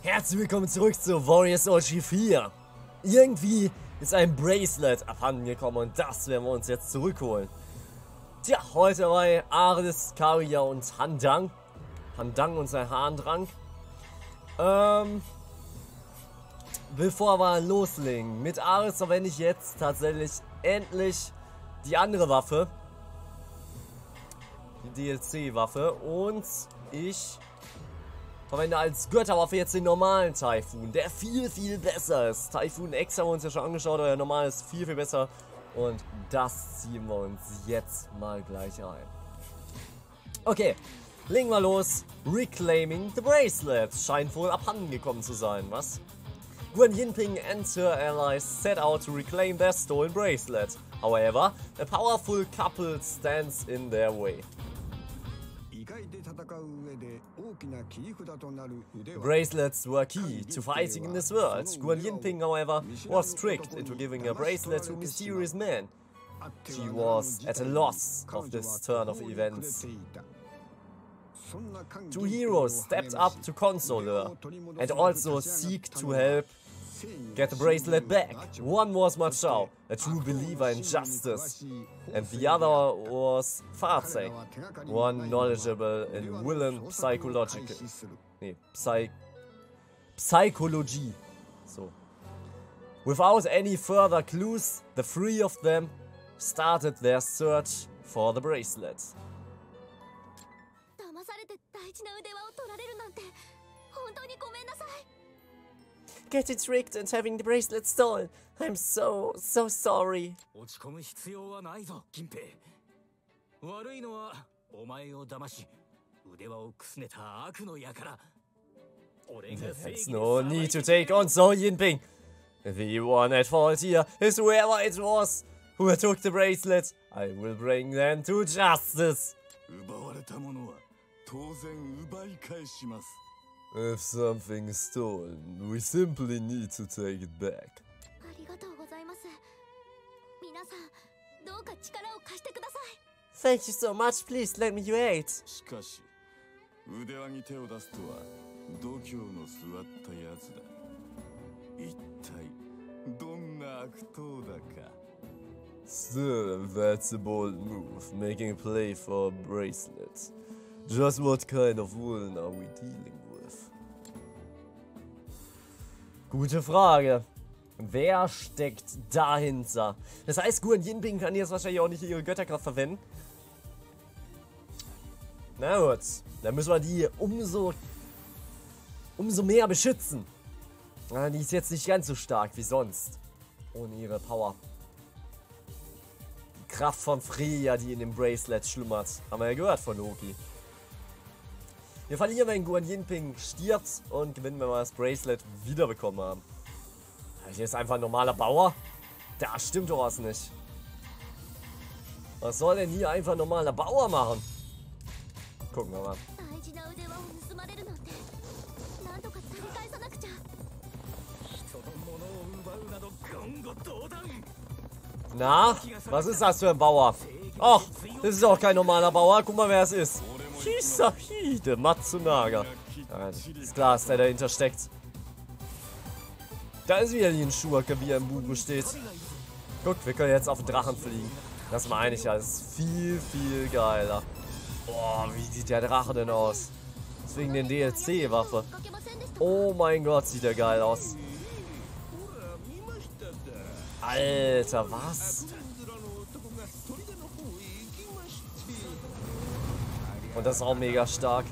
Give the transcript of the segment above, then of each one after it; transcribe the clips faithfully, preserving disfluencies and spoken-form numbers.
Herzlich willkommen zurück zu Warriors O G vier. Irgendwie ist ein Bracelet abhanden gekommen und das werden wir uns jetzt zurückholen. Tja, heute bei Aris, Karia und Handang. Handang und sein Harndrang. Ähm, bevor wir loslegen, mit Aris verwende ich jetzt tatsächlich endlich die andere Waffe. Die D L C-Waffe. Und ich verwende als Götterwaffe jetzt den normalen Typhoon, der viel, viel besser ist. Typhoon X haben wir uns ja schon angeschaut, aber der normale ist viel, viel besser. Und das ziehen wir uns jetzt mal gleich rein. Okay, legen wir los. Reclaiming the Bracelet. Scheint wohl abhanden gekommen zu sein, was? Guan Yinping and her allies set out to reclaim their stolen bracelet. However, a powerful couple stands in their way. Bracelets were key to fighting in this world. Guan Yinping, however, was tricked into giving a bracelet to a mysterious man. She was at a loss of this turn of events. Two heroes stepped up to console her and also seek to help get the bracelet back. One was Ma Chao, a true believer in justice, and the other was Fazek, one knowledgeable in villain psychological, nee, psych, psychology. So. Without any further clues, the three of them started their search for the bracelet. Getting tricked and having the bracelet stolen. I'm so, so sorry. There's no need to take on So Yinping. The one at fault here is whoever it was who took the bracelet. I will bring them to justice. If something is stolen, we simply need to take it back. Thank you so much, please let me your aid. Still, that's a bold move, making a play for bracelets. Just what kind of villain are we dealing with? Gute Frage. Wer steckt dahinter? Das heißt, Guan Yinping kann jetzt wahrscheinlich auch nicht ihre Götterkraft verwenden. Na gut, dann müssen wir die umso, umso mehr beschützen. Ja, die ist jetzt nicht ganz so stark wie sonst. Ohne ihre Power. Die Kraft von Freya, die in dem Bracelet schlummert. Haben wir ja gehört von Loki. Wir verlieren, wenn Guan Yinping stirbt und gewinnen, wenn wir das Bracelet wiederbekommen haben. Hier ist einfach ein normaler Bauer. Da stimmt doch was nicht. Was soll denn hier einfach ein normaler Bauer machen? Gucken wir mal. Na, was ist das für ein Bauer? Ach, das ist auch kein normaler Bauer. Guck mal, wer es ist. Hisahide Matsunaga. Ja, ist klar, dass der dahinter steckt. Da ist wieder ein Schurke, wie er im Buch steht. Guckt, wir können jetzt auf den Drachen fliegen. Das meine ich ja, das ist viel, viel geiler. Boah, wie sieht der Drache denn aus? Deswegen den D L C-Waffe. Oh mein Gott, sieht der geil aus. Alter, was? Und das ist auch mega stark.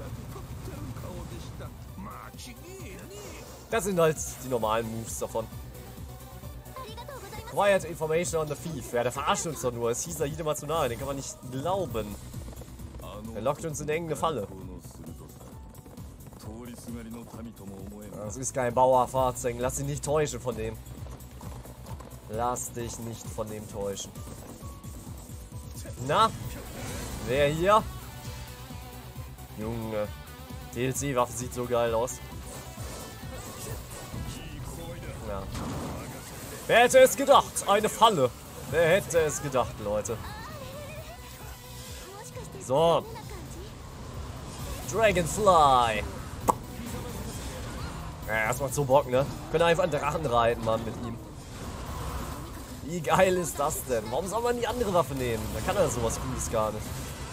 Das sind halt die normalen Moves davon. Quiet Information on the Thief. Ja, der verarscht uns doch nur. Es hieß Hisahide Matsunaga, den kann man nicht glauben. Er lockt uns in eine enge Falle. Das ist kein Bauerfahrzeug. Lass dich nicht täuschen von dem. Lass dich nicht von dem täuschen. Na? Wer hier? Junge. D L C-Waffe sieht so geil aus. Ja. Wer hätte es gedacht? Eine Falle. Wer hätte es gedacht, Leute? So. Dragonfly. Ja, das macht so Bock, ne? Können einfach einen Drachen reiten, Mann, mit ihm. Wie geil ist das denn? Warum soll man die andere Waffe nehmen? Da kann er sowas Cooles gar nicht.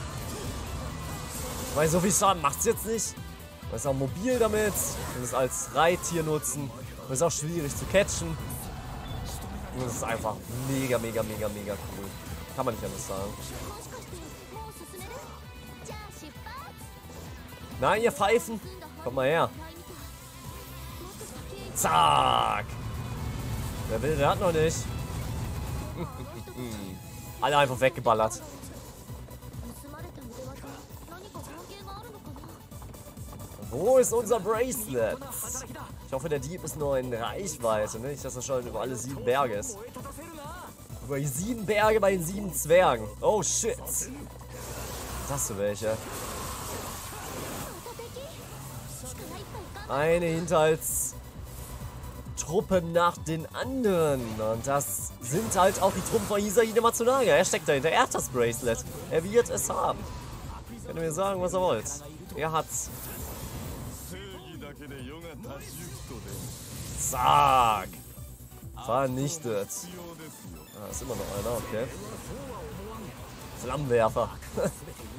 Ich meine, so viel Schaden macht's jetzt nicht. Man ist auch mobil damit. Man kann es als Reittier nutzen. Man ist auch schwierig zu catchen. Und es ist einfach mega, mega, mega, mega cool. Kann man nicht anders sagen. Nein, ihr Pfeifen. Kommt mal her. Zack. Wer will, der hat noch nicht. Alle einfach weggeballert. Wo ist unser Bracelet? Ich hoffe, der Dieb ist nur in Reichweite, ne? Nicht, dass er schon über alle sieben Berge ist. Über die sieben Berge bei den sieben Zwergen. Oh, shit. Hast du welche? Eine Hinterhaltstruppe nach den anderen. Und das sind halt auch die Truppen von Hisahide Matsunaga. Er steckt dahinter. Er hat das Bracelet. Er wird es haben. Könnt ihr mir sagen, was er wollt. Er hat's. Zack. Vernichtet. Ah, ist immer noch einer, okay. Flammenwerfer. Okay.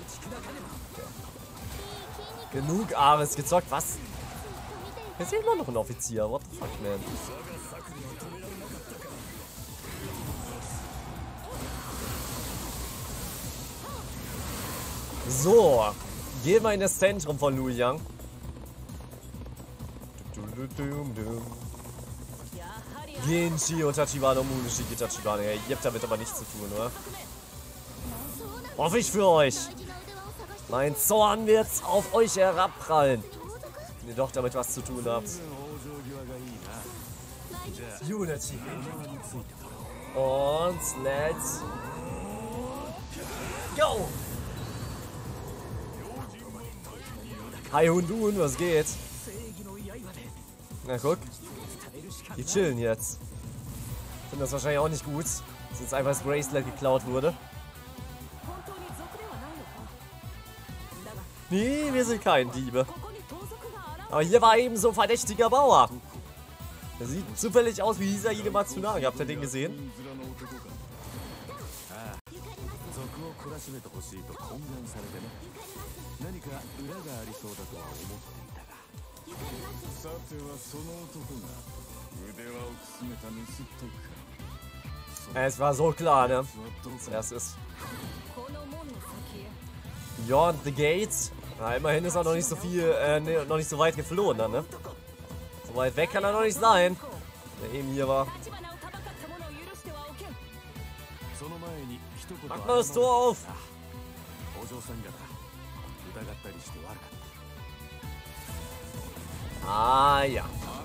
Genug Ares gezockt. Was? Jetzt ist immer noch ein Offizier. What the fuck, man? So. Gehen wir in das Zentrum von Lu Yang. Genshi und Tachibana Munishiki Tachibana. Ihr habt damit aber nichts zu tun, oder? Hoffe ich für euch. Mein Zorn wird auf euch herabprallen. Wenn ihr doch damit was zu tun habt. Unity. Und let's go. Hi Hundun, was geht? Na guck. Die chillen jetzt. Finden das wahrscheinlich auch nicht gut, dass jetzt einfach das Bracelet geklaut wurde. Nee, wir sind kein Diebe. Aber hier war eben so ein verdächtiger Bauer. Der sieht zufällig aus wie Hisahide Matsunaga. Habt ihr den gesehen? Es war so klar, ne? Als erstes. Beyond the Gates. Na, immerhin ist er noch nicht so viel, äh, ne, noch nicht so weit geflohen dann, ne? So weit weg kann er noch nicht sein. Der eben hier war. Mach mal das Tor auf! Ah ja.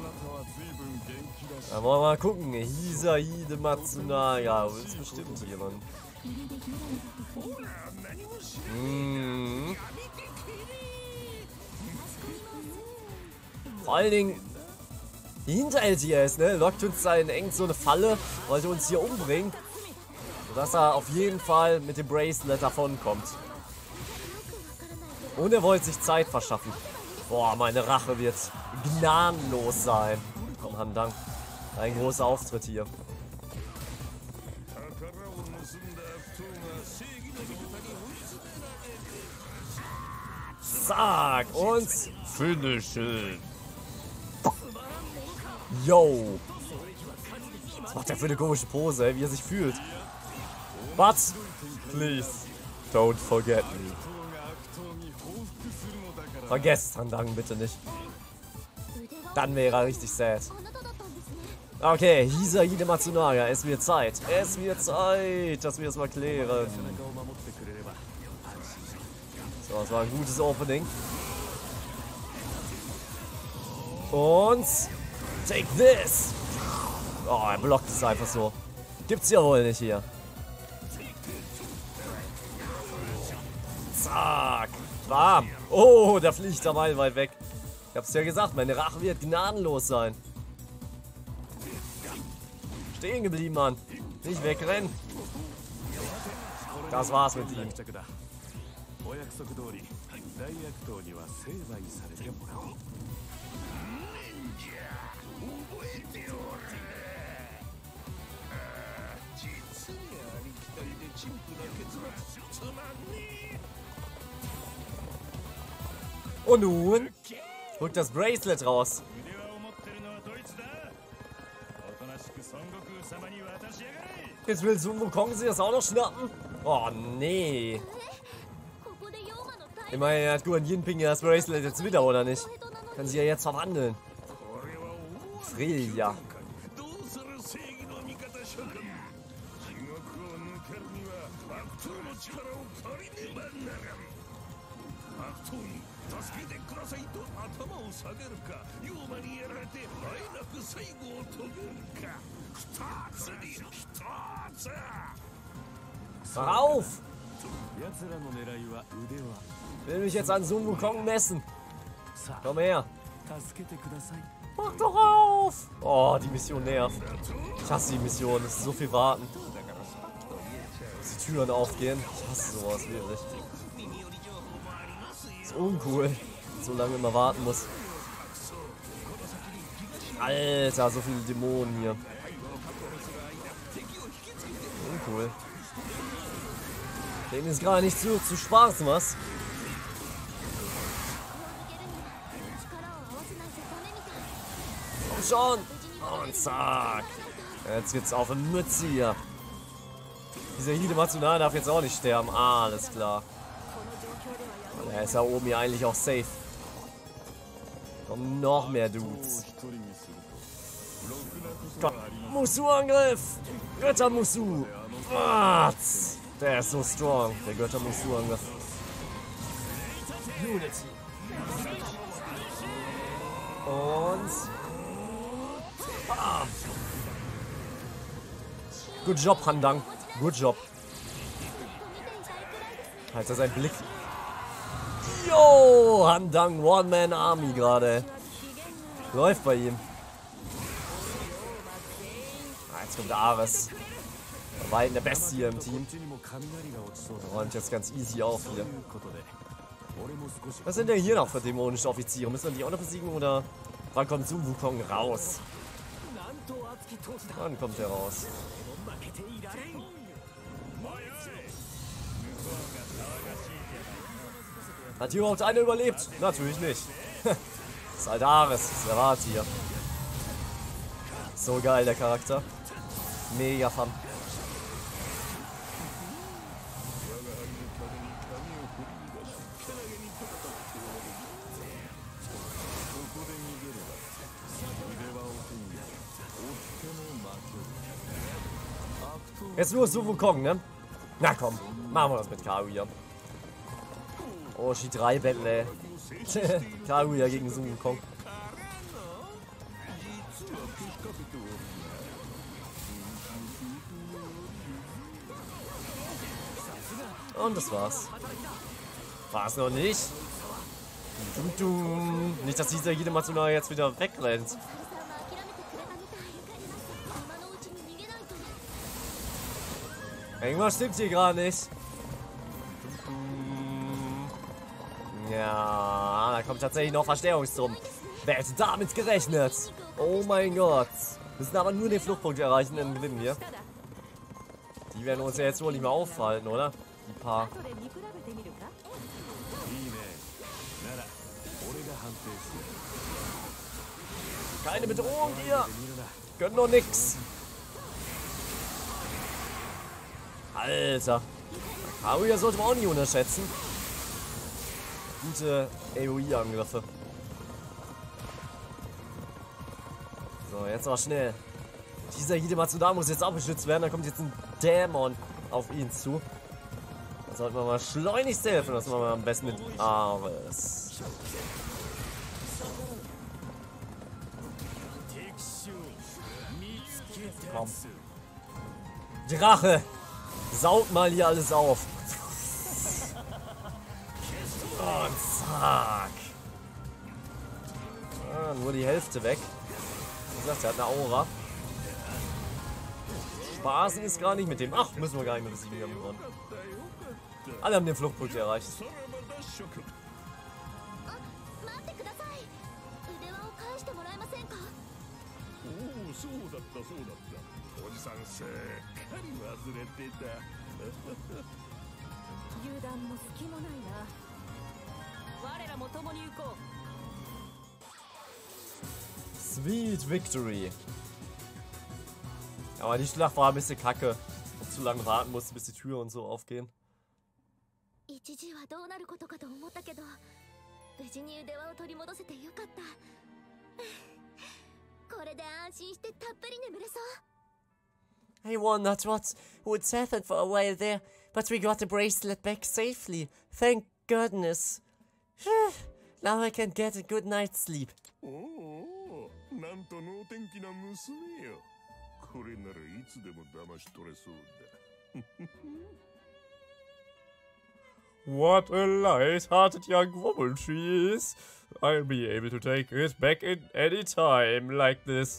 Da wollen wir mal gucken. Hisahide Matsunaga. Das ist bestimmt jemand. Hm. Vor allen Dingen, die Hinterhalt hier ist, ne? Lockt uns da in eng so eine Falle, wollte uns hier umbringen. Sodass er auf jeden Fall mit dem Bracelet davonkommt. Und er wollte sich Zeit verschaffen. Boah, meine Rache wird gnadenlos sein. Komm, Handang. Ein großer Auftritt hier. Zack, und finishen. Yo. Was macht der für eine komische Pose, ey, wie er sich fühlt. But, please, don't forget me. Vergesst Handang bitte nicht. Dann wäre er richtig sad. Okay, Hisahide Matsunaga, es wird Zeit. Es wird Zeit, dass wir es mal klären. So, das war ein gutes Opening. Und take this. Oh, er blockt es einfach so. Gibt's ja wohl nicht hier. Zack. Bam. Oh, der fliegt da mal weit weg. Ich hab's ja gesagt, meine Rache wird gnadenlos sein. Stehen geblieben, Mann. Nicht wegrennen. Das war's mit ihm. Und nun holt das Bracelet raus. Jetzt will Sun Wukong sich das auch noch schnappen? Oh, nee. Immerhin hat Guan Yinping ja das Bracelet jetzt wieder, oder nicht? Kann sie ja jetzt verwandeln. Freya. Hör auf! Will mich jetzt an Sun Wukong messen. Komm her. Mach doch auf! Oh, die Mission nervt. Ich hasse die Mission, es ist so viel warten. Dass die Türen aufgehen. Ich hasse sowas wirklich. Ist uncool. So lange immer warten muss. Alter, so viele Dämonen hier. Uncool. Denen ist gerade nicht zu, zu Spaß, was? Komm schon! Und zack! Jetzt geht's auf eine Mütze hier. Dieser Hide Matsunade darf jetzt auch nicht sterben. Ah, alles klar. Er ist ja oben hier eigentlich auch safe. Kommen noch mehr Dudes. Komm. Musu-Angriff! Götter-Musu! Was? Der ist so strong. Der Götter-Musu-Angriff. Unity. Und... Bam! Good job, Handang. Good job. Halt sein Blick. Yo, Handang, One-Man-Army gerade. Läuft bei ihm. Ah, jetzt kommt der Ares. War der Beste hier im Team. Räumt jetzt ganz easy auf hier. Was sind denn hier noch für dämonische Offiziere? Müssen wir die auch noch besiegen oder wann kommt Sun Wukong raus? Wann kommt er raus? Hat hier überhaupt einer überlebt? Natürlich nicht. Das ist halt Ares, das erwartet hier. So geil, der Charakter. Mega fun. Jetzt nur Sun Wukong, ne? Na komm, machen wir das mit Kaguya. Oh, Shi drei Battle. Kaguya gegen Sun Wukong. Und das war's. War's noch nicht? Dum -dum. Nicht, dass dieser Hide Matsunade jetzt wieder wegrennt. Irgendwas stimmt hier gerade nicht. Ja, da kommt tatsächlich noch Verstärkungstruppen. Wer hätte damit gerechnet? Oh mein Gott. Wir müssen aber nur den Fluchtpunkt erreichen, dann gewinnen wir. Die werden uns ja jetzt wohl nicht mehr aufhalten, oder? Die paar. Keine Bedrohung hier. Können doch nix. Alter. Kaguya sollte man auch nicht unterschätzen. Gute A O E-Angriffe. So, jetzt aber schnell. Dieser Hide Matsunade muss jetzt auch beschützt werden. Da kommt jetzt ein Dämon auf ihn zu. Da sollten wir mal schleunigst helfen. Das machen wir am besten mit Ares. Komm. Drache! Saut mal hier alles auf. Und zack. Ah, nur die Hälfte weg. Wie gesagt, er hat eine Aura. Spaßen ist gar nicht mit dem. Ach, müssen wir gar nicht mehr besiegen. Wir haben gewonnen. Alle haben den Fluchtpunkt erreicht. Sweet Victory. Aber die Schlacht war ein bisschen kacke. Und zu lange warten musste, bis die Tür und so aufgehen. I wondered what would happen for a while there, but we got the bracelet back safely. Thank goodness. Now I can get a good night's sleep. Oh, なんと能天気な娘よ。これならいつでも騙し取れそうだ。 What a light-hearted young woman she is. I'll be able to take it back in any time like this.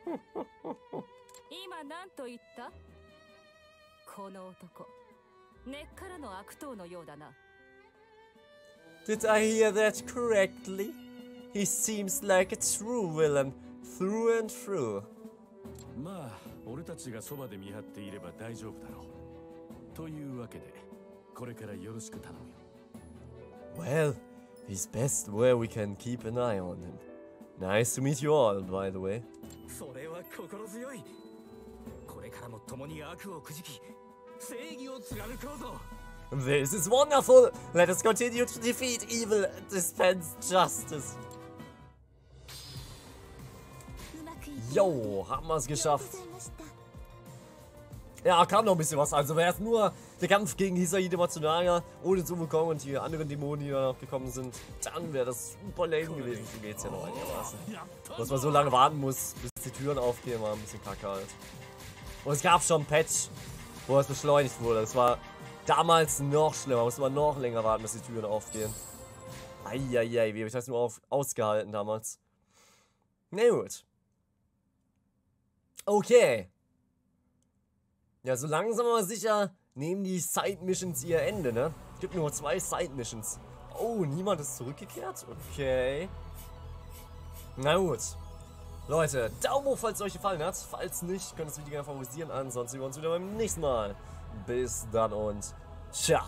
今何と言った？この男、根っからの悪党のようだな。 Did I hear that correctly? He seems like a true villain, through and through. まあ、俺たちがそばで見張っていれば大丈夫だろう。というわけで、これからよろしく頼むよ。 Well, he's best where we can keep an eye on him. Nice to meet you all, by the way. それは心強い。これからも共に悪をくじき、正義を貫こうぞ。 This is wonderful! Let us continue to defeat evil and dispense justice. Jo, haben wir es geschafft. Ja, kam noch ein bisschen was. Also wäre es nur der Kampf gegen Hisahide Matsunaga ohne Wukong und die anderen Dämonen, die da noch gekommen sind, dann wäre das super lame gewesen. So geht's ja noch einigermaßen. Dass man so lange warten muss, bis die Türen aufgehen, war ein bisschen kacke halt. Und es gab schon ein Patch, wo es beschleunigt wurde. Das war damals noch schlimmer. Muss man noch länger warten, bis die Türen aufgehen. Eieiei, wie habe ich das nur auf, ausgehalten damals? Na gut. Okay. Ja, so langsam aber sicher nehmen die Side-Missions ihr Ende, ne? Es gibt nur zwei Side-Missions. Oh, niemand ist zurückgekehrt? Okay. Na gut. Leute, Daumen hoch, falls es euch gefallen hat. Falls nicht, könnt ihr das Video gerne favorisieren. Ansonsten sehen wir uns wieder beim nächsten Mal. Bis dann und ciao.